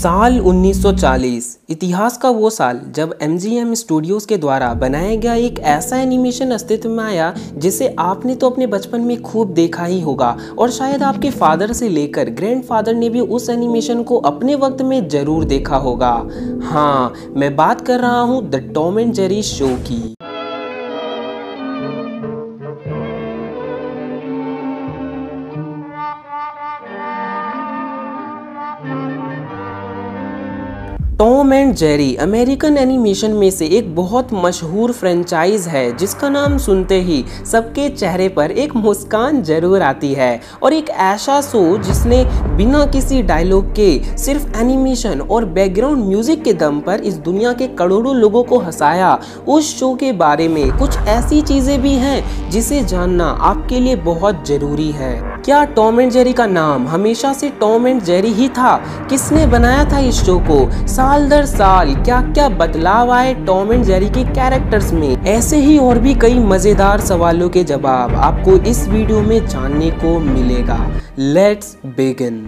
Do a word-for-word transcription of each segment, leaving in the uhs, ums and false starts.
साल उन्नीस सौ चालीस इतिहास का वो साल जब एम जी एम स्टूडियोज़ के द्वारा बनाया गया एक ऐसा एनिमेशन अस्तित्व में आया जिसे आपने तो अपने बचपन में खूब देखा ही होगा और शायद आपके फादर से लेकर ग्रैंडफादर ने भी उस एनिमेशन को अपने वक्त में ज़रूर देखा होगा। हाँ, मैं बात कर रहा हूँ the Tom and Jerry show की। Tom and Jerry American animation में से एक बहुत मशहूर फ्रेंचाइज है जिसका नाम सुनते ही सबके चेहरे पर एक मुस्कान जरूर आती है और एक ऐसा शो जिसने बिना किसी डायलॉग के सिर्फ एनिमेशन और बैकग्राउंड म्यूजिक के दम पर इस दुनिया के करोड़ों लोगों को हंसाया। उस शो के बारे में कुछ ऐसी चीजें भी हैं जिसे जानना आपके लिए बहुत जरूरी है। क्या टॉम एंड जेरी का नाम हमेशा से टॉम एंड जेरी ही था? किसने बनाया था इस शो को? साल दर साल क्या क्या बदलाव आए टॉम एंड जेरी के कैरेक्टर्स में? ऐसे ही और भी कई मजेदार सवालों के जवाब आपको इस वीडियो में जानने को मिलेगा। Let's begin.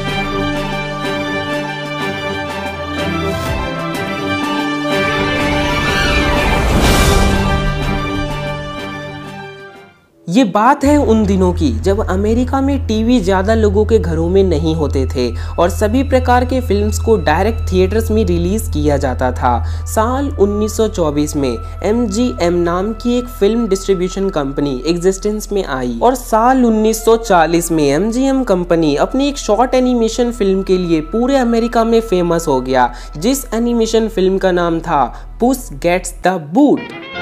ये बात है उन दिनों की जब अमेरिका में टीवी ज़्यादा लोगों के घरों में नहीं होते थे और सभी प्रकार के फिल्म्स को डायरेक्ट थिएटर्स में रिलीज़ किया जाता था। साल उन्नीस सौ चौबीस में एम जी एम नाम की एक फिल्म डिस्ट्रीब्यूशन कंपनी एग्जिस्टेंस में आई और साल उन्नीस सौ चालीस में एम जी एम कंपनी अपनी एक शॉर्ट एनिमेशन फिल्म के लिए पूरे अमेरिका में फेमस हो गया, जिस एनिमेशन फिल्म का नाम था Puss gets the boot.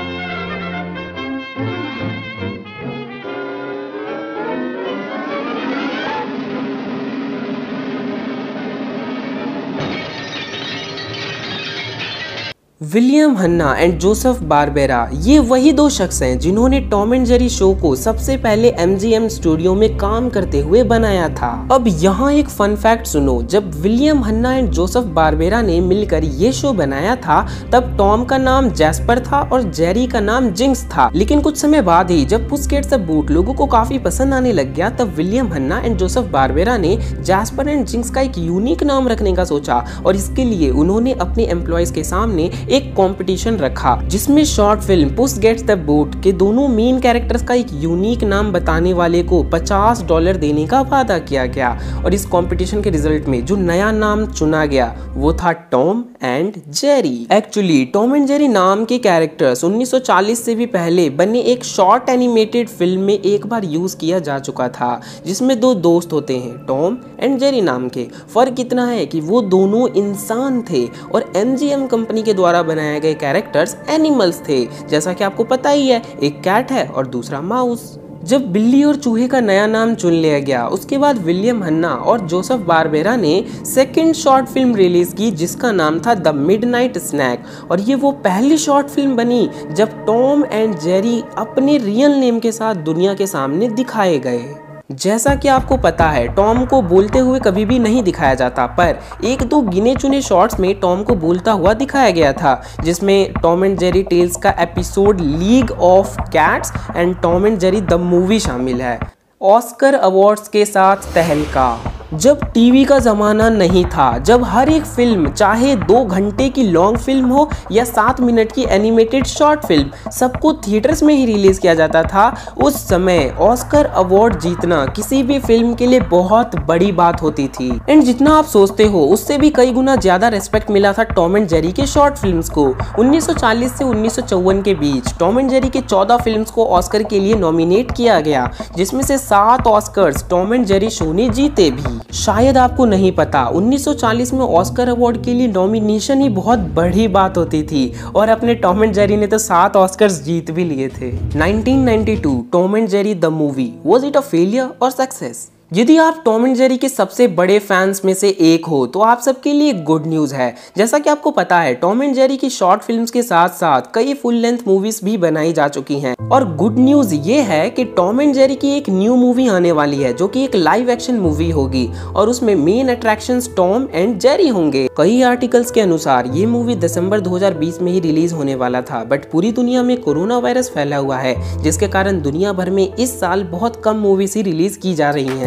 William Hanna and Joseph Barbera ये वही दो शख्स हैं जिन्होंने टॉम एंड जेरी शो को सबसे पहले एम जी एम स्टूडियो में काम करते हुए बनाया था। अब यहाँ एक फन फैक्ट सुनो, जब William Hanna and Joseph Barbera ने मिलकर ये शो बनाया था तब टॉम का नाम जैस्पर था और जेरी का नाम जिंक्स था। लेकिन कुछ समय बाद ही जब पुस गेट्स द बूट लोगों को काफी पसंद आने लग गया तब William Hanna and Joseph Barbera ने जैस्पर एंड जिंक्स का एक यूनिक नाम रखने का सोचा और इसके लिए उन्होंने अपने एम्प्लॉयज के सामने एक कंपटीशन रखा जिसमें short film Puss gets the boot के दोनों मेन कैरेक्टर्स का एक यूनिक नाम बताने वाले को पचास डॉलर देने का वादा किया गया और इस कंपटीशन के रिजल्ट में जो नया नाम चुना गया वो था Tom and Jerry. Actually Tom and Jerry नाम के कैरेक्टर्स उन्नीस सौ चालीस से भी पहले बने एक शॉर्ट एनिमेटेड फिल्म में एक बार यूज किया जा चुका था जिसमें दो दोस्त होते हैं टॉम एंड जेरी नाम के। फर्क इतना है कि वो दोनों इंसान थे और एम जी एम कंपनी के द्वारा बनाए गए कैरेक्टर्स एनिमल्स थे। जैसा कि आपको पता ही है, एक कैट है और दूसरा माउस। जब बिल्ली और चूहे का नया नाम चुन लिया गया उसके बाद विलियम हन्ना और जोसेफ बारबेरा ने सेकंड शॉर्ट फिल्म रिलीज की जिसका नाम था द मिडनाइट स्नैक और ये वो पहली शॉर्ट फिल्म बनी जब टॉम एंड जेरी अपने रियल नेम के साथ दुनिया के सामने दिखाए गए। जैसा कि आपको पता है टॉम को बोलते हुए कभी भी नहीं दिखाया जाता, पर एक दो गिने चुने शॉट्स में टॉम को बोलता हुआ दिखाया गया था जिसमें टॉम एंड जेरी टेल्स का episode league of cats and Tom and Jerry the movie शामिल है। ऑस्कर अवार्ड्स के साथ तहलका। जब टीवी का ज़माना नहीं था, जब हर एक फिल्म चाहे दो घंटे की लॉन्ग फिल्म हो या सात मिनट की एनिमेटेड शॉर्ट फिल्म सबको थिएटर्स में ही रिलीज़ किया जाता था, उस समय ऑस्कर अवार्ड जीतना किसी भी फिल्म के लिए बहुत बड़ी बात होती थी। एंड जितना आप सोचते हो उससे भी कई गुना ज़्यादा रेस्पेक्ट मिला था टॉम एंड जेरी के शॉर्ट फिल्म्स को। उन्नीस सौ चालीस से उन्नीस सौ चौवन के बीच टॉम एंड जेरी के चौदह फिल्म्स को ऑस्कर के लिए नॉमिनेट किया गया जिसमें से सात Oscars Tom and Jerry show ने जीते भी। शायद आपको नहीं पता, उन्नीस सौ चालीस में ऑस्कर अवार्ड के लिए नॉमिनेशन ही बहुत बड़ी बात होती थी और अपने टॉम एंड जेरी ने तो सात ऑस्कर्स जीत भी लिए थे। Nineteen ninety two Tom and Jerry the movie, was it a failure और सक्सेस? यदि आप टॉम एंड जेरी के सबसे बड़े फैंस में से एक हो तो आप सबके लिए गुड न्यूज़ है। जैसा कि आपको पता है टॉम एंड जेरी की शॉर्ट फिल्म्स के साथ साथ कई फुल लेंथ मूवीज भी बनाई जा चुकी हैं और गुड न्यूज़ ये है कि टॉम एंड जेरी की एक न्यू मूवी आने वाली है जो कि एक लाइव एक्शन मूवी होगी और उसमें main attractions Tom and Jerry होंगे। कई आर्टिकल्स के अनुसार ये मूवी दिसंबर दो हज़ार बीस में ही रिलीज होने वाला था, बट पूरी दुनिया में कोरोना वायरस फैला हुआ है जिसके कारण दुनिया भर में इस साल बहुत कम मूवीज ही रिलीज की जा रही हैं।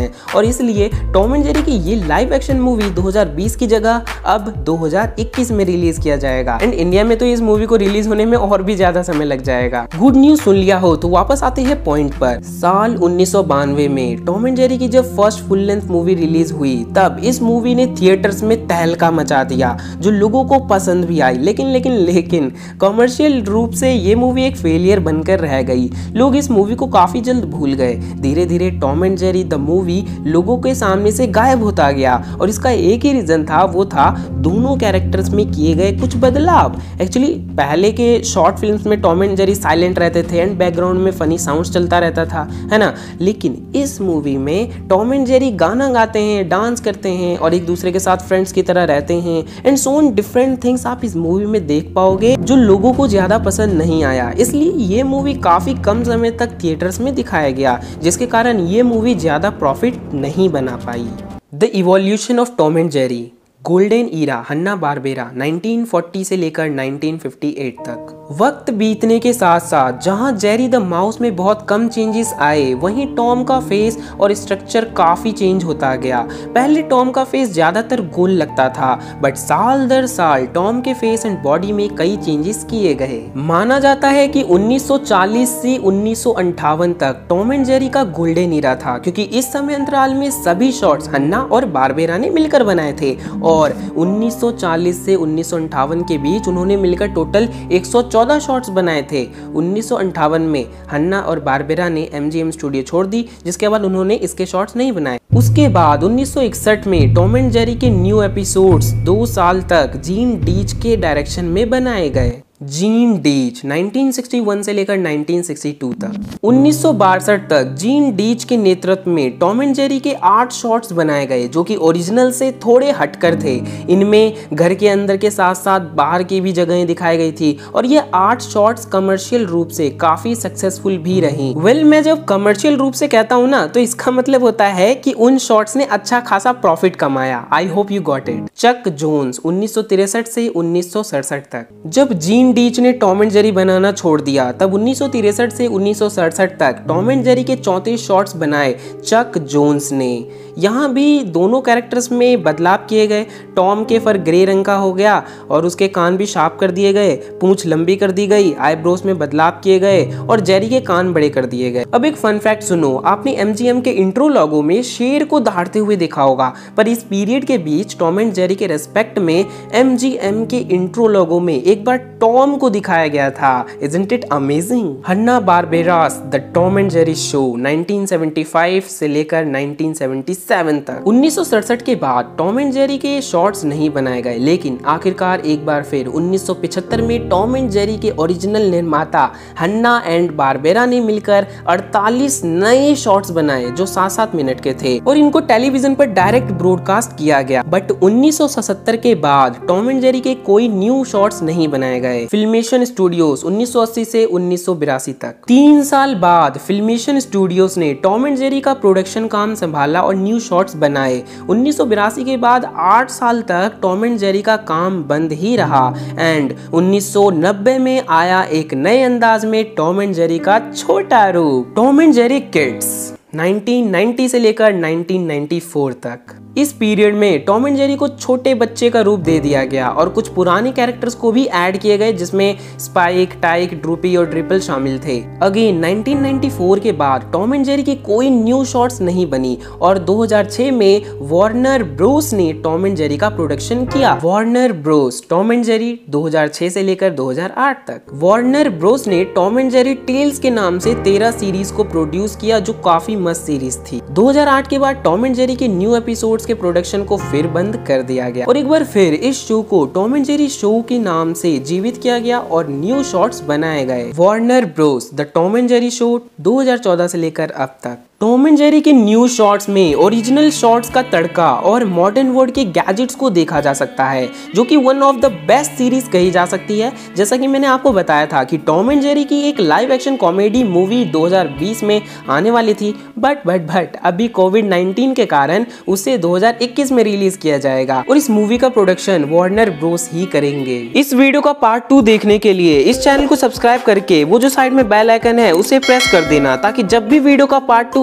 हैं और इसलिए टॉम एंड जेरी की ये लाइव एक्शन मूवी दो हज़ार बीस की जगह अब दो हज़ार इक्कीस में रिलीज किया जाएगा एंड इंडिया में तो इस मूवी को रिलीज होने में और भी ज्यादा समय लग जाएगा। गुड न्यूज सुन लिया हो तो वापस आते हैं पॉइंट पर। साल उन्नीस सौ बानवे में टॉम एंड जेरी की जब first full length movie release हुई तब इस मूवी ने थिएटर्स में तहलका मचा दिया, जो लोगों को पसंद भी आई। लेकिन लेकिन लेकिन कमर्शियल रूप से ये मूवी एक फेलियर बनकर रह गई। लोग इस मूवी को काफी जल्द भूल गए। धीरे धीरे Tom and Jerry the movie लोगों के सामने से गायब होता गया और इसका एक ही रीजन था, वो था दोनों कैरेक्टर्स में किए गए कुछ बदलाव। एक्चुअली पहले के शॉर्ट फिल्म्स में टॉम एंड जेरी साइलेंट रहते थे एंड बैकग्राउंड में फनी साउंड्स चलता रहता था, है ना। लेकिन इस मूवी में टॉम एंड जेरी गाना गाते हैं, डांस करते हैं और एक दूसरे के साथ फ्रेंड्स की तरह रहते हैं and so on different things आप इस मूवी में देख पाओगे जो लोगों को ज्यादा पसंद नहीं आया। इसलिए ये मूवी काफी कम समय तक थिएटर्स में दिखाया गया, जिसके कारण ये मूवी ज्यादा प्रॉफिट नहीं बना पाई। The evolution of Tom and Jerry. Golden era Hanna Barbera nineteen forty से लेकर नाइनटीन फिफ्टी एट तक। वक्त बीतने के साथ साथ जहां जेरी द माउस में बहुत कम चेंजेस आए, वहीं टॉम का फेस और स्ट्रक्चर काफी चेंज होता गया। पहले टॉम का फेस ज्यादातर गोल लगता था, बट साल दर साल टॉम के फेस एंड बॉडी में कई चेंजेस किए गए। माना जाता है कि उन्नीस सौ चालीस से उन्नीस सौ अंठावन तक टॉम एंड जेरी का गोल्डन ईरा था, क्योंकि इस समय अंतराल में सभी शॉट्स हन्ना और बारबेरा ने मिलकर बनाए थे और उन्नीस सौ चालीस से उन्नीस सौ अंठावन के बीच उन्होंने मिलकर टोटल एक सौ चौदह शॉट्स बनाए थे। उन्नीस सौ अंठावन में हन्ना और बारबेरा ने एमजीएम स्टूडियो छोड़ दी, जिसके बाद उन्होंने इसके शॉट्स नहीं बनाए। उसके बाद उन्नीस सौ इकसठ में टॉम एंड जेरी के न्यू एपिसोड्स दो साल तक जीन डीच के डायरेक्शन में बनाए गए। Gene Deitch nineteen sixty one से लेकर नाइनटीन सिक्सटी टू तक। उन्नीस सौ बासठ तक जीन डीच के नेतृत्व में टॉम एंड जेरी के आठ शॉट्स बनाए गए, जो कि ओरिजिनल से थोड़े हटकर थे। इनमें घर के अंदर के साथ साथ बाहर की भी जगहें दिखाई गई थी और ये आठ शॉट्स कमर्शियल रूप से काफी सक्सेसफुल भी रही। वेल well, मैं जब कमर्शियल रूप से कहता हूँ ना, तो इसका मतलब होता है कि उन शॉट्स ने अच्छा खासा प्रॉफिट कमाया। I hope you got it. Chuck Jones उन्नीस सौ तिरसठ से उन्नीस सौ सड़सठ तक। जब जीन डीच ने टॉम एंड जेरी बनाना छोड़ दिया, तब उन्नीस सौ तिरसठ से उन्नीस सौ सड़सठ तक टॉम एंड जेरी के चौंतीस शॉट्स बनाए चक जोन्स ने। यहाँ भी दोनों कैरेक्टर्स में बदलाव किए गए। टॉम के फर ग्रे रंग का हो गया और उसके कान भी शार्प कर दिए गए, पूंछ लंबी कर दी गई, आईब्रोज में बदलाव किए गए और जेरी के कान बड़े कर दिए गए। अब एक फन फैक्ट सुनो, आपने एमजीएम के इंट्रो लोगो में शेर को दहाड़ते हुए देखा होगा, पर इस पीरियड के बीच टॉम एंड जेरी के रेस्पेक्ट में एमजीएम के इंट्रो लोगो में एक बार टॉम को दिखाया गया था। Isn't it amazing? Hanna Barbera's the Tom and Jerry show nineteen seventy five से लेकर नाइनटीन सेवेंटी सेवन तक। उन्नीस सौ सड़सठ के बाद टॉम एंड जेरी के शॉर्ट्स नहीं बनाए गए, लेकिन आखिरकार एक बार फिर उन्नीस सौ पचहत्तर में टॉम एंड जेरी के ओरिजिनल निर्माता हन्ना एंड बारबेरा ने मिलकर अड़तालीस नए शॉर्ट्स बनाए, जो सात सात मिनट के थे और इनको टेलीविजन पर डायरेक्ट ब्रॉडकास्ट किया गया। बट उन्नीस सौ सतहत्तर के बाद टॉम एंड जेरी के कोई न्यू शॉर्ट्स नहीं बनाए गए। फिल्मेशन स्टूडियोज उन्नीस सौ अस्सी से उन्नीस सौ बिरासी तक। तीन साल बाद फिल्मेशन स्टूडियोज ने टॉम एंड जेरी का प्रोडक्शन काम संभाला और न्यू शॉर्ट्स बनाए। उन्नीस सौ बिरासी के बाद आठ साल तक टॉम एंड जेरी का काम बंद ही रहा एंड उन्नीस सौ नब्बे में आया एक नए अंदाज में टॉम एंड जेरी का छोटा रूप, Tom and Jerry kids nineteen ninety से लेकर नाइनटीन नाइंटी फोर तक। इस पीरियड में टॉम एंड जेरी को छोटे बच्चे का रूप दे दिया गया और कुछ पुराने कैरेक्टर्स को भी ऐड किए गए, जिसमें स्पाइक, टाइक, ड्रूपी और ट्रिपल शामिल थे। अगेन नाइनटीन नाइंटी फोर के बाद टॉम एंड जेरी की कोई न्यू शॉर्ट्स नहीं बनी और दो हज़ार छह में वार्नर ब्रोस ने टॉम एंड जेरी का प्रोडक्शन किया। Warner Bros Tom and Jerry दो हज़ार छह से लेकर दो हज़ार आठ तक। वार्नर ब्रोस ने टॉम एंड जेरी टेल्स के नाम से तेरह सीरीज को प्रोड्यूस किया, जो काफी मस्त सीरीज थी। दो हज़ार आठ के बाद टॉम एंड जेरी के न्यू एपिसोड्स के प्रोडक्शन को फिर बंद कर दिया गया और एक बार फिर इस शो को टॉम एंड जेरी शो के नाम से जीवित किया गया और न्यू शॉर्ट्स बनाए गए। Warner Bros the Tom and Jerry show दो हज़ार चौदह से लेकर अब तक। टॉम एंड जेरी के न्यू शॉर्ट्स में ओरिजिनल शॉर्ट्स का तड़का और मॉडर्न वर्ल्ड के गैजेट्स को देखा जा सकता है, जो कि one of the best series कही जा सकती है। जैसा कि मैंने आपको बताया था कि टॉम एंड जेरी की एक लाइव एक्शन कॉमेडी मूवी दो हज़ार बीस में आने वाली थी, बट बट बट अभी कोविड नाइनटीन के कारण उसे दो हज़ार इक्कीस में रिलीज किया जाएगा और इस मूवी का प्रोडक्शन वार्नर ब्रोस ही करेंगे। इस वीडियो का पार्ट टू देखने के लिए इस चैनल को सब्सक्राइब करके वो जो साइड में बेल आइकन है उसे प्रेस कर देना, ताकि जब भी वीडियो का पार्ट टू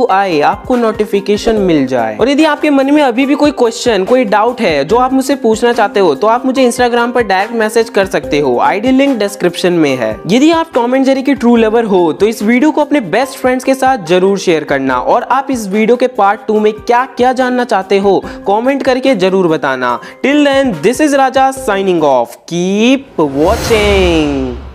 वीडियो आए आपको नोटिफिकेशन मिल जाए। और यदि आपके मन में अभी भी कोई क्वेश्चन, कोई डाउट है जो आप मुझसे पूछना चाहते हो तो आप मुझे इंस्टाग्राम पर डायरेक्ट मैसेज कर सकते हो। आईडी लिंक डिस्क्रिप्शन में है। यदि आप टॉम एंड जेरी के ट्रू लवर हो तो इस वीडियो को अपने बेस्ट फ्रेंड्स के साथ जरूर शेयर करना। और आप इस वीडियो के पार्ट टू में क्या क्या जानना चाहते हो कमेंट करके जरूर बताना। Till then, this is Raja signing off. Keep watching.